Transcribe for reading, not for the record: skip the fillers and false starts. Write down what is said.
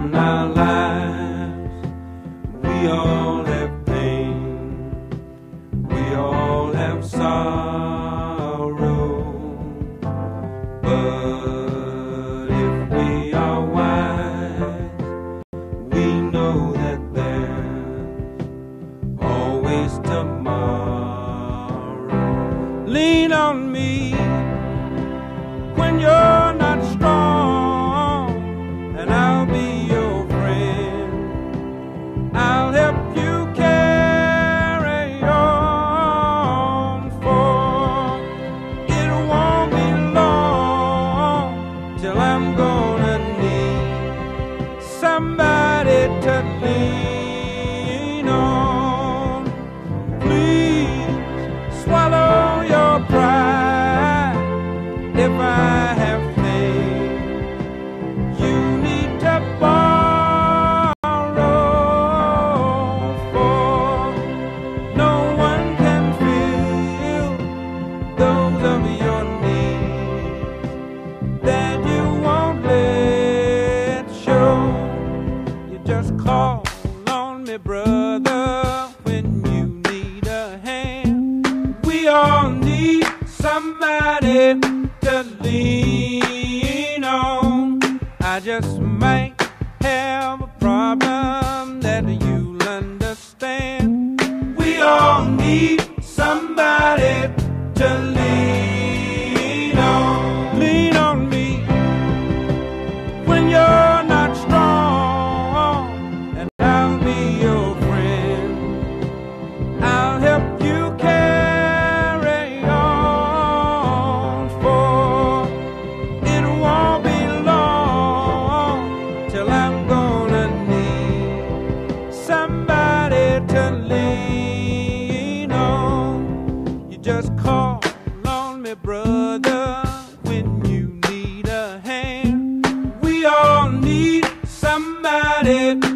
in our lives. We all have pain, we all have sorrow, but if we are wise, we know that there's always tomorrow. Lean on me when you're not strong, and I'll be your friend. I'll help you carry on, for it won't be long till I'm gonna need somebody to lean on. Please swallow your pride. If I have faith, you need to borrow, for no one can fill those of your needs that you won't let show. You just call on me, brother, when you need a hand. We all need somebody to lean on. I just might have a problem that you'll understand. We all need somebody to lean on. Lean on me when you're not strong, and I'll be your friend. I'll help you carry on, for it won't be long till I'm gonna need somebody to lean on. You just call on me, brother, when you need a hand. We all need somebody